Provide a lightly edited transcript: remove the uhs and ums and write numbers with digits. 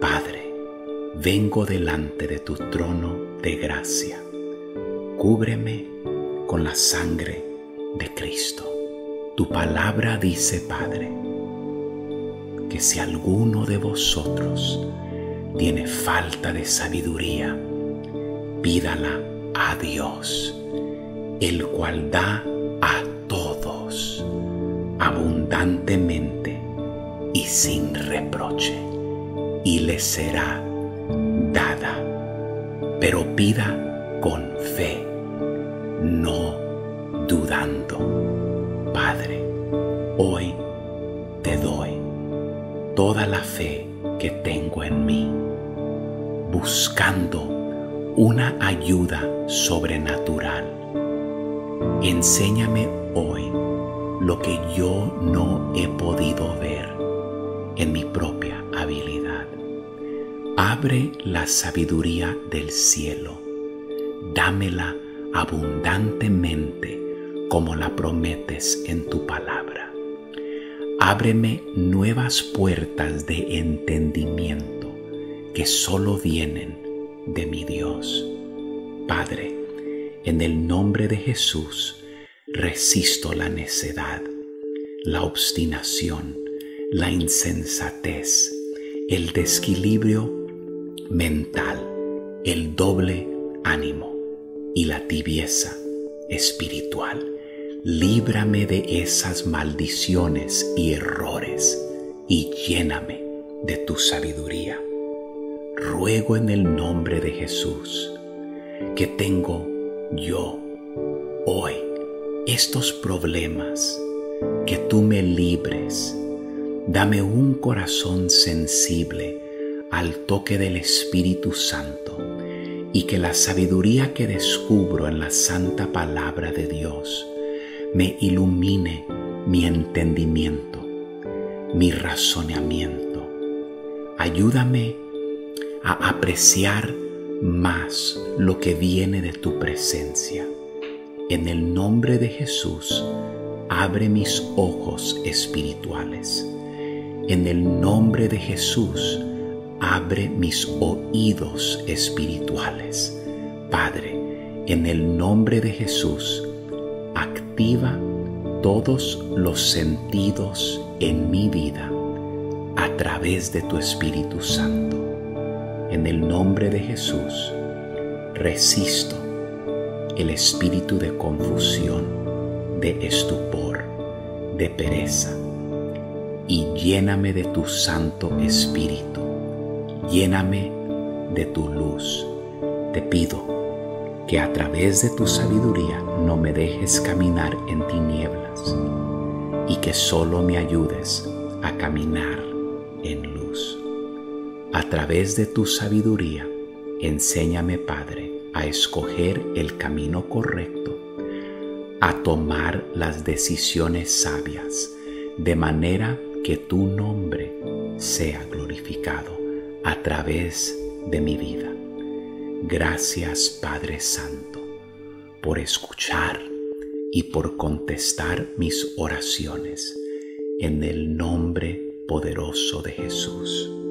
Padre, vengo delante de tu trono de gracia. Cúbreme con la sangre de Cristo. Tu palabra dice, Padre, que si alguno de vosotros tiene falta de sabiduría, pídala a Dios, el cual da a todos abundantemente y sin reproche, y le será dada. Pero pida con fe, no dudando. Padre, hoy te doy toda la fe que tengo en mí, buscando una ayuda sobrenatural. Enséñame hoy lo que yo no he podido ver en mi propia habilidad. Abre la sabiduría del cielo, dámela abundantemente como la prometes en tu palabra. Ábreme nuevas puertas de entendimiento que solo vienen de mi Dios. Padre, en el nombre de Jesús, resisto la necedad, la obstinación, la insensatez, el desequilibrio mental, el doble ánimo y la tibieza espiritual. Líbrame de esas maldiciones y errores y lléname de tu sabiduría. Ruego en el nombre de Jesús que tengo yo hoy estos problemas, que tú me libres. Dame un corazón sensible al toque del Espíritu Santo y que la sabiduría que descubro en la santa palabra de Dios me ilumine mi entendimiento, mi razonamiento. Ayúdame a apreciar más lo que viene de tu presencia. En el nombre de Jesús, abre mis ojos espirituales. En el nombre de Jesús, abre mis oídos espirituales. Padre, en el nombre de Jesús, activa todos los sentidos en mi vida a través de tu Espíritu Santo. En el nombre de Jesús, resisto el espíritu de confusión, de estupor, de pereza, y lléname de tu Santo Espíritu. Lléname de tu luz. Te pido que a través de tu sabiduría no me dejes caminar en tinieblas y que solo me ayudes a caminar en luz. A través de tu sabiduría, enséñame, Padre, a escoger el camino correcto, a tomar las decisiones sabias, de manera que tu nombre sea glorificado a través de mi vida. Gracias, Padre Santo, por escuchar y por contestar mis oraciones en el nombre poderoso de Jesús.